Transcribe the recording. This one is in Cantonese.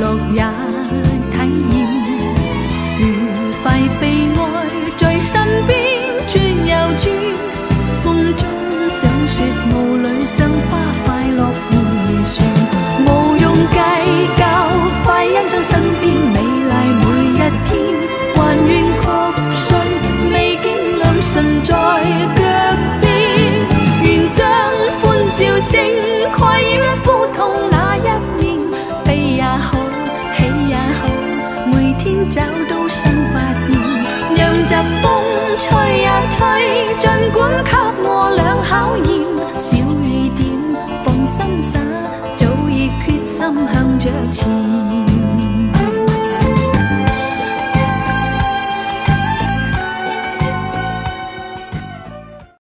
樂也體驗，愉快被愛在身邊轉又轉，風中想說霧裏賞花快樂迴旋，無用計較，快欣賞身邊美麗每一天，還願確信美景良辰在腳邊，願將歡笑聲蓋掩苦痛那一面，悲也好，喜也好，每天找到新發現，讓疾風吹呀吹，儘管給我倆考驗，小雨點放心灑，早已決心向着前。